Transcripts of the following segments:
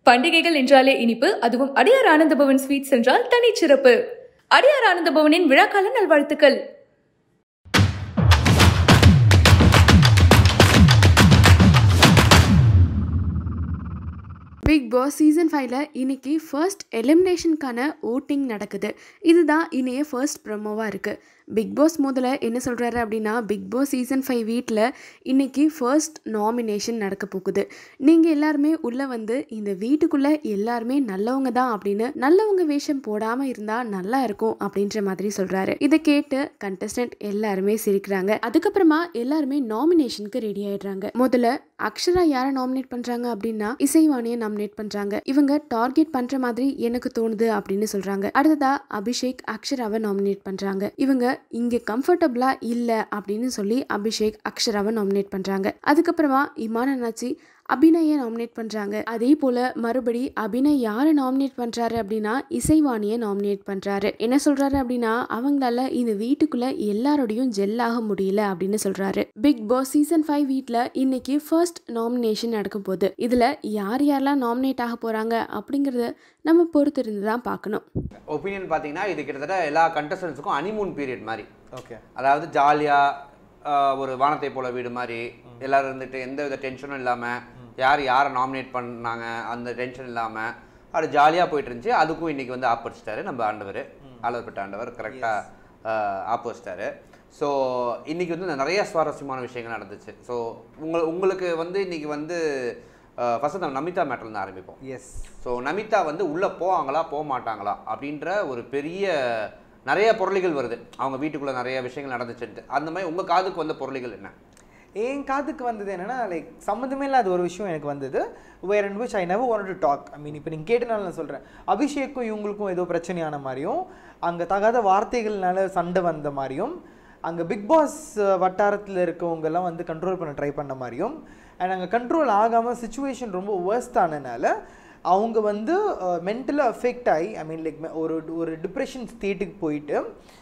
பண்டிகைகள் என்றாலே இனிப்பு, அதுவும் அடியார் ஆனந்தபவன் ஸ்வீட்ஸ் என்றால் தனிச்சிறப்பு. அடியார் ஆனந்தபவனின் விழாக்கால நல்வாழ்த்துக்கள். பிக் பாஸ் சீசன் 5ல இன்னைக்கு ஃபர்ஸ்ட் எலிமினேஷனுக்கான ஓட்டிங் நடக்குது. இதுதான் இனிய ஃபர்ஸ்ட் ப்ரோமோவாக இருக்குது. பிக் பாஸ் முதல்ல என்ன சொல்கிறாரு அப்படின்னா, பிக் பாஸ் சீசன் 5 வீட்டில் இன்னைக்கு ஃபர்ஸ்ட் நாமினேஷன் நடக்க போகுது. நீங்கள் எல்லாருமே உள்ளே வந்து இந்த வீட்டுக்குள்ளே எல்லாருமே நல்லவங்க தான் அப்படின்னு நல்லவங்க வேஷம் போடாமல் இருந்தால் நல்லா இருக்கும் அப்படின்ற மாதிரி சொல்கிறாரு. இதை கேட்டு கண்டஸ்டன்ட் எல்லாருமே சிரிக்கிறாங்க. அதுக்கப்புறமா எல்லாருமே நாமினேஷனுக்கு ரெடி ஆயிடுறாங்க. முதல்ல அக்ஷரா யாரை நாமினேட் பண்ணுறாங்க அப்படின்னா இசைவாணியை நாமினேட் பண்ணுறாங்க. இவங்க டார்கெட் பண்ணுற மாதிரி எனக்கு தோணுது அப்படின்னு சொல்கிறாங்க. அடுத்ததா அபிஷேக் அக்ஷராவை நாமினேட் பண்ணுறாங்க. இவங்க இங்கே கம்ஃபர்டபுளா இல்லை அப்படின்னு சொல்லி அபிஷேக் அக்ஷராவை நாமினேட் பண்ணுறாங்க. அதுக்கப்புறமா இமான் அண்ணாச்சி அபிநயை நாமினேட் பண்ணுறாங்க. அதே போல் மறுபடி அபிநய் யாரை நாமினேட் பண்ணுறாரு அப்படின்னா இசைவாணியை நாமினேட் பண்ணுறாரு. என்ன சொல்கிறாரு அப்படின்னா அவங்களால இந்த வீட்டுக்குள்ளே எல்லாரோடையும் ஜெல்லாக முடியல அப்படின்னு சொல்கிறாரு. பிக் பாஸ் சீசன் 5 வீட்டில் இன்னைக்கு ஃபர்ஸ்ட் நாமினேஷன் நடக்கும் போது இதில் யார் யாரெல்லாம் நாமினேட் ஆக போகிறாங்க அப்படிங்கிறத நம்ம பொறுத்து இருந்து தான் பார்க்கணும். ஒப்பீனியன் பார்த்தீங்கன்னா இது கிட்டத்தட்ட எல்லா கண்டஸ்டன்ஸுக்கும் ஹனிமூன் பீரியட் மாதிரி. ஓகே, அதாவது ஜாலியாக ஒரு வானத்தை போல வீடு மாதிரி எல்லோரும் இருந்துட்டு எந்த வித டென்ஷனும் இல்லாமல் யாரை நாமினேட் பண்ணாங்க அந்த டென்ஷன் இல்லாமல் அது ஜாலியாக போயிட்டு இருந்துச்சு. அதுக்கும் இன்றைக்கி வந்து ஆப்பரிச்சிட்டாரு நம்ம ஆண்டவர், ஆளப்பட்ட ஆண்டவர் கரெக்டாக ஆப்பரிச்சிட்டாரு. ஸோ இன்றைக்கி வந்து நிறைய சுவாரஸ்யமான விஷயங்கள் நடந்துச்சு. ஸோ உங்களுக்கு வந்து இன்றைக்கி வந்து ஃபஸ்ட்டு நம்ம நமிதா மேட்டர்லேருந்து ஆரம்பிப்போம். எஸ், ஸோ நமிதா வந்து உள்ளே போவாங்களா போக மாட்டாங்களா அப்படின்ற ஒரு பெரிய நிறைய பொருளிகள் வருது. அவங்க வீட்டுக்குள்ளே நிறைய விஷயங்கள் நடந்துச்சுட்டு அந்த மாதிரி உங்கள் காதுக்கு வந்த பொருளிகள் என்ன? என் காதுக்கு வந்தது என்னென்னா, லைக் சம்மந்தமே இல்லாத ஒரு விஷயம் எனக்கு வந்தது. Where and which I never want to talk. I mean இப்போ நீங்கள் கேட்டனால நான் சொல்கிறேன், அபிஷேக்கும் இவங்களுக்கும் ஏதோ பிரச்சனையான மாதிரியும், அங்கே தகாத வார்த்தைகள்னால சண்டை வந்த மாதிரியும், அங்கே பிக் பாஸ் வட்டாரத்தில் இருக்கவங்கெல்லாம் வந்து கண்ட்ரோல் பண்ண ட்ரை பண்ண மாதிரியும், அண்ட் அங்கே கண்ட்ரோல் ஆகாமல் சுச்சுவேஷன் ரொம்ப வேர்ஸ்ட் ஆனதுனால அவங்க வந்து மென்டலாக அஃபெக்ட் ஆகி, ஐ மீன் லைக் ஒரு டிப்ரெஷன் ஸ்டேட்டுக்கு போயிட்டு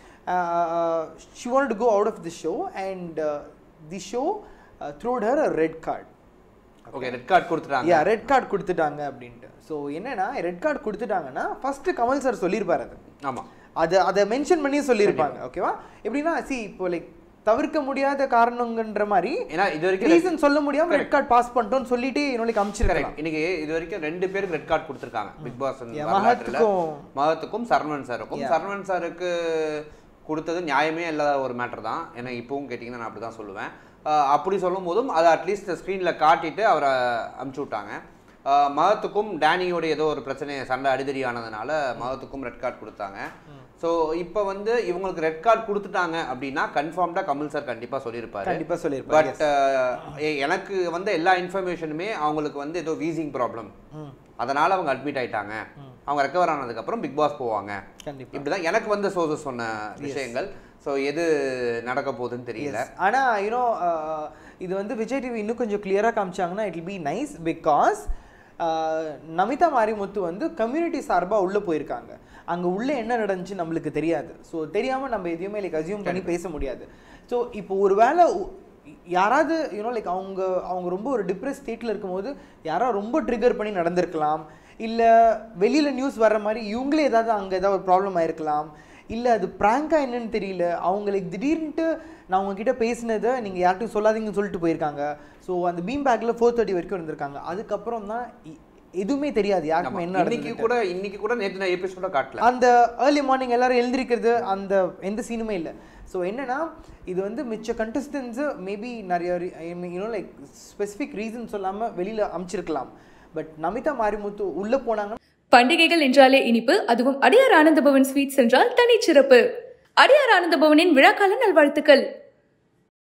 she want to go out of the show and the show throwed her a red card. Okay, red card கொடுத்துட்டாங்க. யா, ரெட் கார்டு கொடுத்துட்டாங்க அப்படின்ட்டு. ஸோ என்னன்னா, ரெட் கார்டு கொடுத்துட்டாங்கன்னா ஃபஸ்ட்டு கமல் சார் சொல்லியிருப்பார். அது ஆமாம், அதை மென்ஷன் பண்ணி சொல்லியிருப்பாங்க. ஓகேவா? எப்படின்னா இப்போ லைக் தவிர்க்க முடியாத காரணங்கன்ற மாதிரி, ஏன்னா இது வரைக்கும் ரீசன் சொல்ல முடியாம ரெட் கார்டு பாஸ் பண்ணிட்டோம்னு சொல்லிட்டு இன்னொரு அமிச்சிருக்காங்க. இன்னைக்கு இது வரைக்கும் 2 பேருக்கு ரெட் கார்டு கொடுத்துருக்காங்க பிக் பாஸ். மகத்துக்கும் சரவணன் சாருக்கும். சரவணன் சாருக்கு கொடுத்தது நியாயமே இல்லாத ஒரு மேட்டர் தான். ஏன்னா இப்பவும் கேட்டிங்கன்னா நான் அப்படி தான் சொல்லுவேன். அப்படி சொல்லும் போதும் அதை அட்லீஸ்ட் ஸ்க்ரீனில் காட்டிட்டு அவரை அமுச்சு விட்டாங்க. மகத்துக்கும் டேனியோட ஏதோ ஒரு பிரச்சனை சண்டை அடிதடி ஆனதுனால மகத்துக்கும் ரெட் கார்டு கொடுத்தாங்க. ஸோ இப்போ வந்து இவங்களுக்கு ரெட் கார்டு கொடுத்துட்டாங்க அப்படின்னா கன்ஃபார்ம்டாக கமல் சார் கண்டிப்பாக சொல்லியிருப்பாரு. பட் எனக்கு வந்து எல்லா இன்ஃபர்மேஷனுமே அவங்களுக்கு வந்து ஏதோ வீசிங் ப்ராப்ளம், அதனால் அவங்க அட்மிட் ஆகிட்டாங்க. அவங்க ரெக்கவர் ஆனதுக்கப்புறம் பிக் பாஸ் போவாங்க. இப்படிதான் எனக்கு வந்து சோர்சஸ் சொன்ன விஷயங்கள். ஸோ எது நடக்க போகுதுன்னு தெரியல. ஆனால் யூனோ இது வந்து விஜய் டிவி இன்னும் கொஞ்சம் கிளியராக காமிச்சாங்கன்னா it will be nice. Because Namitha Marimuthu வந்து கம்யூனிட்டி சார்பாக உள்ளே போயிருக்காங்க. அங்கே உள்ளே என்ன நடந்துச்சு நம்மளுக்கு தெரியாது. ஸோ தெரியாமல் நம்ம எதையுமே லைக் அசியூம் பண்ணி பேச முடியாது. ஸோ இப்போ ஒரு வேளை யாராவது யூனோ லைக் அவங்க ரொம்ப ஒரு டிப்ரெஸ் ஸ்டேட்டில் இருக்கும்போது யாராவது ரொம்ப ட்ரிகர் பண்ணி நடந்திருக்கலாம், இல்லை வெளியில் நியூஸ் வர்ற மாதிரி இவங்களே ஏதாவது அங்கே ஏதாவது ஒரு ப்ராப்ளம் ஆயிருக்கலாம், இல்லை அது ப்ராங்காக என்னன்னு தெரியல. அவங்களுக்கு திடீர்னுட்டு நான் உங்ககிட்ட பேசினதை நீங்கள் யார்கிட்டையும் சொல்லாதீங்கன்னு சொல்லிட்டு போயிருக்காங்க. ஸோ அந்த பீம் பேக்கில் 4:30 வரைக்கும் இருந்திருக்காங்க. அதுக்கப்புறம் தான் எதுவுமே தெரியாது யாருக்குமே என்ன. இன்னைக்கு கூட நேற்று நான் எபிசோட காட்டல, அந்த ஏர்லி மார்னிங் எல்லாரும் எழுந்திருக்கிறது அந்த எந்த சீனுமே இல்லை. ஸோ என்னன்னா, இது வந்து மிச்ச கண்டஸ்டன்ஸு மேபி நிறைய யூனோ லைக் ஸ்பெசிஃபிக் ரீசன் சொல்லாமல் வெளியில் அமைச்சிருக்கலாம். பட் நமிதா மாரிமுத்து உள்ளே போனாங்க. பண்டிகைகள் என்றாலே இனிப்பு, அதுவும் அடியார் ஆனந்தபவன் ஸ்வீட்ஸ் என்றால் தனிச்சிறப்பு. அடியார் ஆனந்தபவனின் விழாக்கால நல்வாழ்த்துக்கள்.